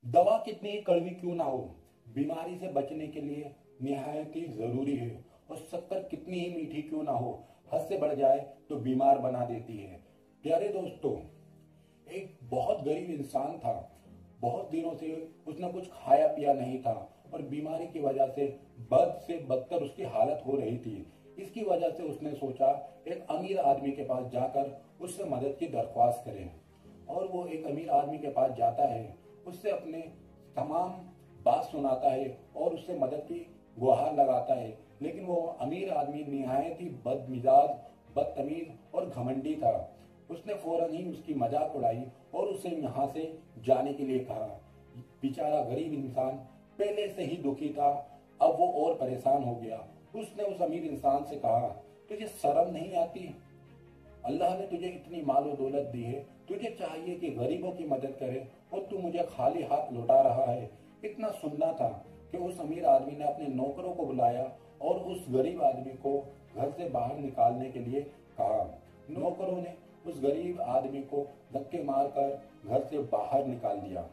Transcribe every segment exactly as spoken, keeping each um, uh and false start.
दवा कितनी ही कड़वी क्यों ना हो, बीमारी से बचने के लिए निहायत ही जरूरी है। और शक्कर कितनी ही मीठी क्यों ना हो, हद से बढ़ जाए तो बीमार बना देती है। प्यारे दोस्तों, एक बहुत गरीब इंसान था। बहुत दिनों से उसने कुछ खाया पिया नहीं था और बीमारी की वजह से बद से बदतर उसकी हालत हो रही थी। इसकी वजह से उसने सोचा एक अमीर आदमी के पास जाकर उससे मदद की दरख्वास्त करें। और वो एक अमीर आदमी के पास जाता है, उससे अपने तमाम बात सुनाता है और उससे मदद की गुहार लगाता है। लेकिन वो अमीर आदमी निहायत ही बदमिजाज, बदतमीज और घमंडी था। उसने फौरन ही उसकी मजाक उड़ाई और उसे यहाँ से जाने के लिए कहा। बेचारा गरीब इंसान पहले से ही दुखी था, अब वो और परेशान हो गया। उसने उस अमीर इंसान से कहा, तुझे शर्म नहीं आती? अल्लाह ने तुझे इतनी मालो दौलत दी है, तुझे चाहिए कि गरीबों की मदद करे और तू मुझे खाली हाथ लौटा रहा है। इतना सुनना था कि उस अमीर आदमी ने अपने नौकरों को बुलाया और उस गरीब आदमी को घर से बाहर निकालने के लिए कहा। नौकरों ने उस गरीब आदमी को धक्के मारकर घर से बाहर निकाल दिया।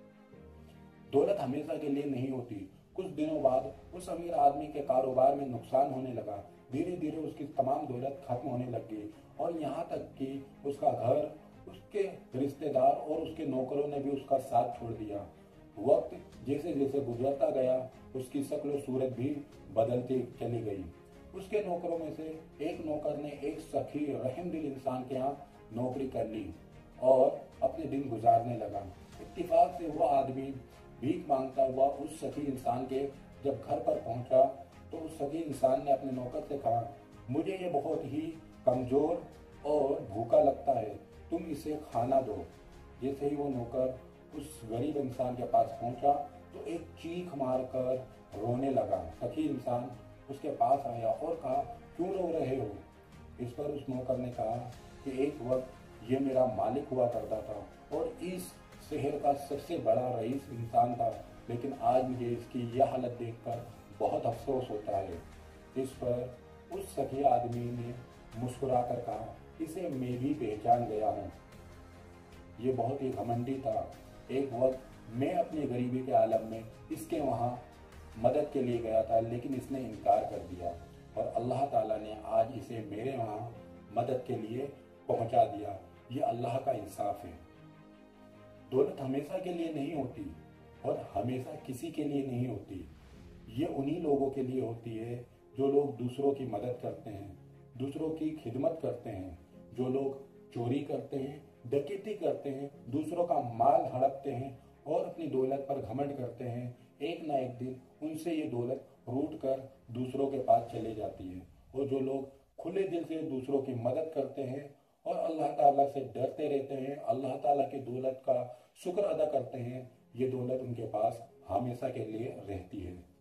दौलत हमेशा के लिए नहीं होती। कुछ दिनों बाद उस अमीर आदमी के कारोबार में नुकसान होने लगा। धीरे धीरे उसकी तमाम दौलत खत्म होने लगी और यहाँ तक कि उसका घर, उसके रिश्तेदार और उसके नौकरों ने भी उसका साथ छोड़ दिया। वक्त जैसे जैसे गुजरता गया, उसकी शक्ल सूरत भी बदलती चली गई। उसके नौकरों में से एक नौकर ने एक सखी रहमदिल इंसान के यहाँ नौकरी कर ली और अपने दिन गुजारने लगा। इत्तेफाक से वह आदमी भीख मांगता हुआ उस सखी इंसान के जब घर पर पहुंचा तो उस सखी इंसान ने अपने नौकर से कहा, मुझे ये बहुत ही कमजोर और भूखा लगता है, तुम इसे खाना दो। जैसे ही वो नौकर उस गरीब इंसान के पास पहुंचा तो एक चीख मारकर रोने लगा। सखी इंसान उसके पास आया और कहा, क्यों रो रहे हो? इस पर उस नौकर ने कहा कि एक वक्त ये मेरा मालिक हुआ करता था और इस शहर का सबसे बड़ा रईस इंसान था, लेकिन आज मुझे इसकी यह हालत देखकर बहुत अफसोस होता है। इस पर उस सखी आदमी ने मुस्कुराकर कहा, इसे मैं भी पहचान गया हूँ। ये बहुत ही घमंडी था। एक वक्त मैं अपनी गरीबी के आलम में इसके वहाँ मदद के लिए गया था, लेकिन इसने इनकार कर दिया और अल्लाह ताला ने आज इसे मेरे वहाँ मदद के लिए पहुँचा दिया। ये अल्लाह का इंसाफ है। दौलत हमेशा के लिए नहीं होती और हमेशा किसी के लिए नहीं होती। ये उन्हीं लोगों के लिए होती है जो लोग दूसरों की मदद करते हैं, दूसरों की खिदमत करते हैं, जो लोग चोरी करते हैं, डकैती करते हैं, दूसरों का माल हड़पते हैं और अपनी दौलत पर घमंड करते हैं। एक ना एक दिन उनसे ये दौलत रूठ कर दूसरों के पास चले जाती है। और जो लोग खुले दिल से दूसरों की मदद करते हैं और अल्लाह ताला से डरते रहते हैं, अल्लाह ताला की दौलत का शुक्र अदा करते हैं, ये दौलत उनके पास हमेशा के लिए रहती है।